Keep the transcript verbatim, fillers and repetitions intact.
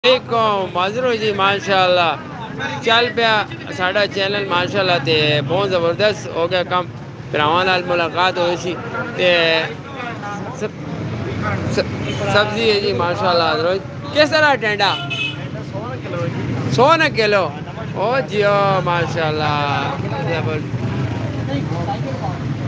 माजरो जी माशाल्लाह चल पाया साडा चैनल माशाल्लाह ते बहुत ज़बरदस्त हो गया कम भरावां नाल मुलाकात होई सी ते सब सब्जी है जी माशाल्लाह रोज किस तरह टेंडा सौ न किलो ओ जियो माशाल्लाह